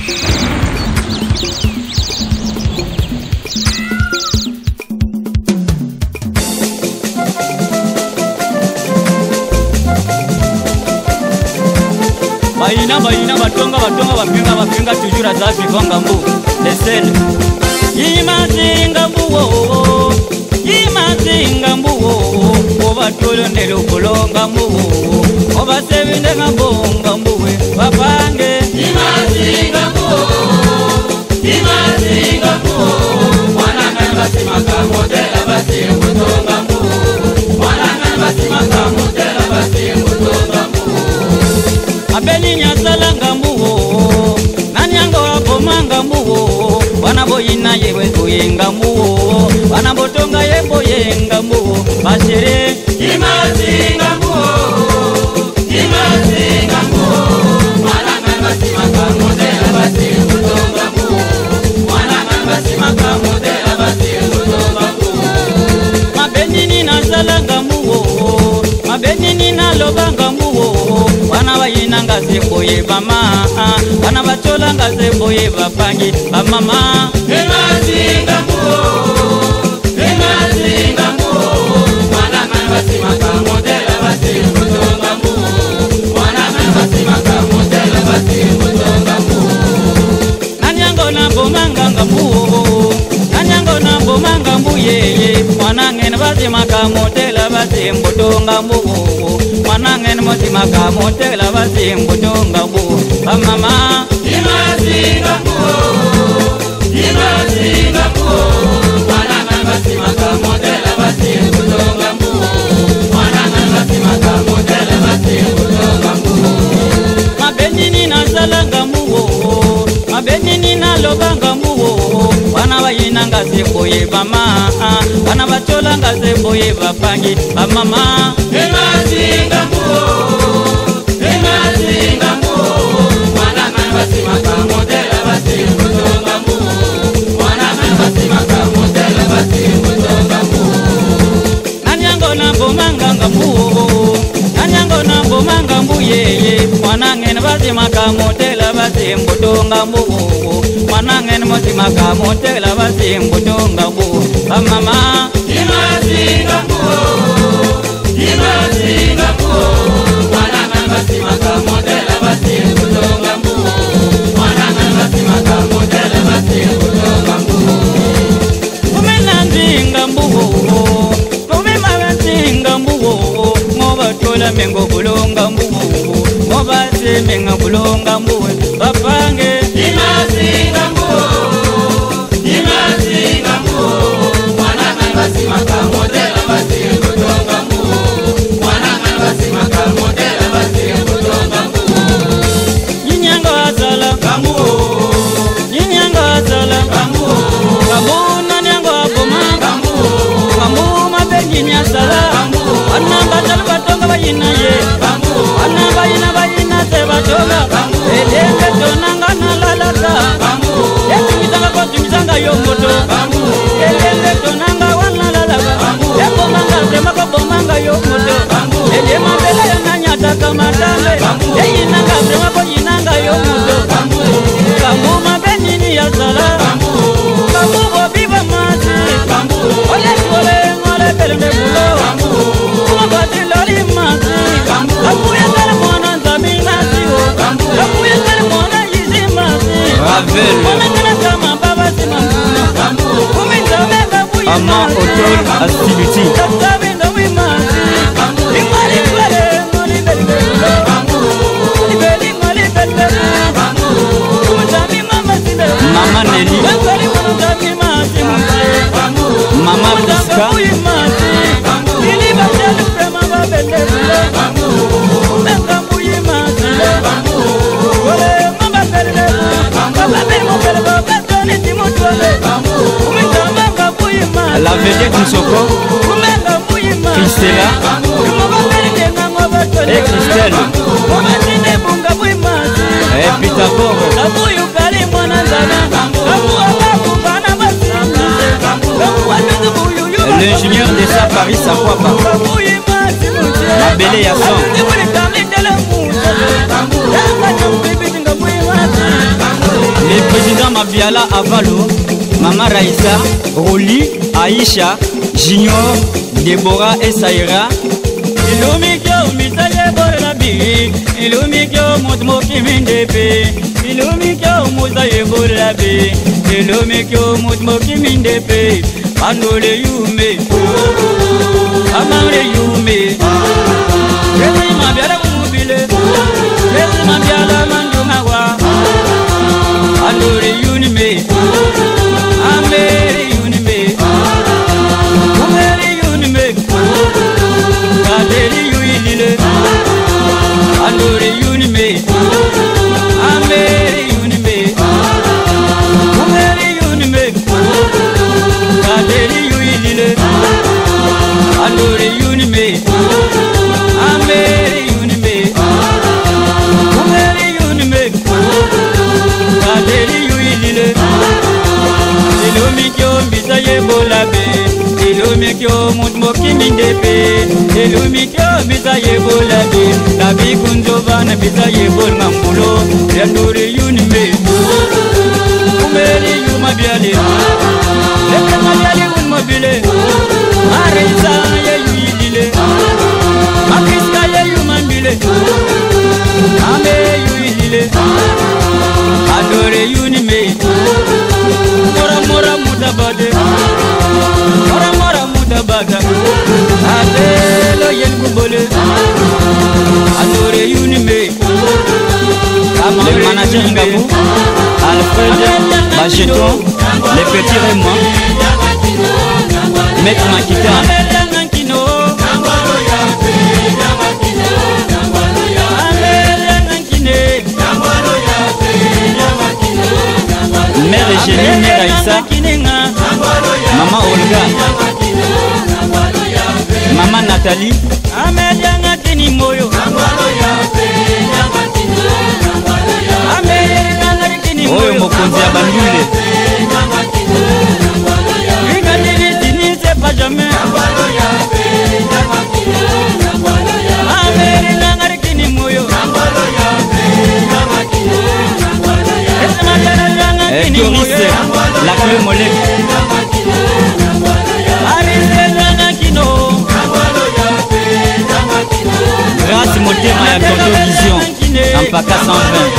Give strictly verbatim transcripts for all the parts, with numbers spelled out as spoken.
Baina baina batonga batonga bapinga bapinga toujours à zafi kongambu lesel Imazinga mbuwo Imazinga mbuwo Obatolo ndelo kulonga mbuwo Obasebinde ngambonga mbuwe bapange Imazinga mbuwo Imazinga mbuwo Mwananga basimaka modela basimbutonga mbuwo Mwananga basimaka modela basimbutonga mbuwo Abeni nyazalanga mbuwo Nanyango wapomanga mbuwo Wanaboyina yewe kuyenga mbuwo Wanabotonga yebo yenga mbuwo Bashere Imazinga mbuwo Imazinga mbuwo Mwananga basimaka modela basimbutonga mbuwo Mwananga basimaka modela basimbutonga mbuwo Mabenini nazalanga mbuwo Mabenini nalobanga mbuwo Wana bayina ngazemboye bama Wana bachola ngazemboye bapangi bamama Imazinga mbuwo Imazinga mbuwo Mwananga basimaka modela basimbutonga mbuwo Mwananga basimaka modela basimbutonga mbuwo Nanyango nambomanga mbuwo Nanyango nambomanga mbuyeye Mwananga basimaka modela basimbutonga mbuwo Mwananga basimaka modela basimbutonga mbuwo bamama Imazinga mbuwo Imazinga mbuwo Mwananga basimaka modela basimbutonga mbuwo Mwananga basimaka modela basimbutonga mbuwo Mabenini nazalanga mbuwo Mabenini nalobanga mbuwo Wana bayina ngazemboye bama Wana bachola ngazemboye bapangi bamama Imazinga mbuwo Imazinga mbuwo Mwananga basimaka modela basimbutonga mbuwo Mwananga basimaka modela basimbutonga mbuwo Nanyango nambomanga mbuwo Nanyango nambomanga mbuyeye Mwananga basimaka modela basimbutonga mbuwo Mwananga basimaka modela basimbutonga mbuwo bamama Imazinga mbuwo Imazinga mbuwo Mwananga basimaka modela basimbutonga mbuwo Mwananga basimaka modela basimbutonga mbuwo Kumenandinga mbuwo Kumemanandinga mbuwo Ngobatola mengo bulonga mbuwo Ngobase menga bulonga mbuwo bapange Imazinga mbuwo Imazinga mbuwo Mwananga basimaka modela basimbutonga mbuwo Mwananga basimaka modela basimbutonga mbuwo Nyinyango azala kambuwo Nyinyango azala kambuwo Kambuwo nanyango aboma kambuwo Kambuwo mabenyi azala kambuwo Anamba tala batonga bayina ye kambuwo Anamba yina bayina se batonga kambuwo Elenge tonanga nalalaka kambuwo Etimizanga kwa timizanga yomoto kambuwo Elenge tonanga wanalalaka kambuwo Ebomanga sema kwa bomanga yomoto kambuwo Elema bela ya nanyata kamatale Eyinanga sema kwa yinanga yomoto kambuwo Kambuwo mabenini ya sala kambuwo Kambuwo biba mazi kambuwo Ole tuole ngole pelende bulo kambuwo Kumabati lori mazi kambuwo Kambuwo ya kare mwana nzami mazi kambuwo Kambuwo ya kare mwana yizi mazi Ravel Mwana kama baba simamuna kambuwo Kuminza mega buyi mazi Ama Otol Activity Tatabinda wimazi kambuwo Imali kwele ngoli belinde bulo kambuwo Ibeli ngoli belinde kambuwo Kumutami mama sinde Mama Nelly Wekoli mwanutami mazi muse kambuwo Mama Biska Buyi mazi kambuwo Ili bachelu prema babende bulo kambuwo Meka buyi mazi kambuwo Wole mama belinde kambuwo Babeli mobele babetoni timutole kambuwo Kumita manga buyi mazi La vedette Nsoko Kumega buyi mazi Christella Kumababeli kenga ngobetole Eh Christelle Kumatinde bunga buyi mazi Eh Pitagor Kabuyu kali mwana zana Kabuwa babu bana basimuse Kabuwa nudu buyu yuwa L'ingénieur de sa Paris sa papa Kabuyi mazi muse Mabele ya son Kabuli kali tele muse Yaka nyambibi tinga buyi mazi Mabiala Avalo, Mama Raïssa, Roli, Aïcha, Junior, Déborah et Saïra. Ilumikyo misaye bolabi, ilumikyo mutmoki mindepe, ilumikyo musaye bolabi, ilumikyo mutmoki mindepe, andole yume, amare yume, rezi mabiala kumubile, rezi mabiala mandumawa, andole yunime, amere yunime, kumere yunime. Adeli yuilile, andore yunime, amere yunime, kumere yunime. Adeli yuilile, andore yunime, amere yunime, kumere yunime. Adeli yuilile, ilumikyo mbisaye bolabe. Ilumikyo mutmoki mindepe, ilumikyo bisaye bolabe, tabi kunjovana bisaye bol mambulo, yanduri yunime, kumeri yumabiale, leke mabiale unmobile, arisa ye yuilile, makiska ye yumambile, ame yuilile, adore yunime, mora mora mutabade. Mora mora muda baga, adelo yen kubole, adore yunime. Le manager Ngabou, Alfred, Bajeton, les petits Raymond, Maître Makita. Mère Eugénie, Mère Aïssa, Maman Olga, Maman Nathalie, Oyo Mokonzi ya Bandule, Doris, la clé molette. Grâce Motema ya Tonto Vision, Ampaka cent vingt.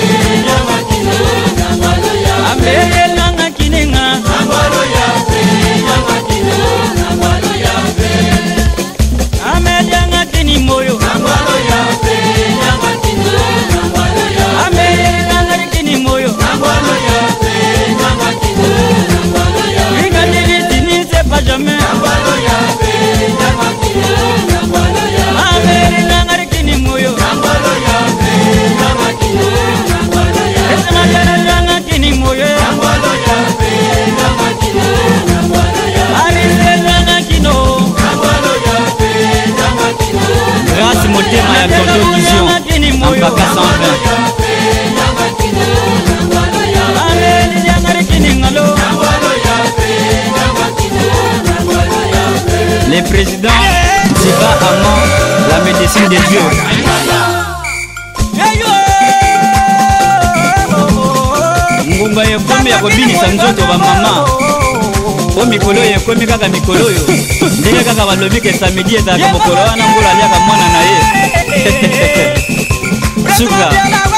Grâce Motema ya Tonto Vision, Ampaka cent vingt. Les présidents Ziba Amand, la médecine des dieux. Ngumba yekomi ya kobinisa nzoto ba mama. O mikolo yekomi kaka mikolo yo. Ndenge kaka balobi ke samedi ezalaka mokolo wana ngula aliaka mwana na ye. Suka.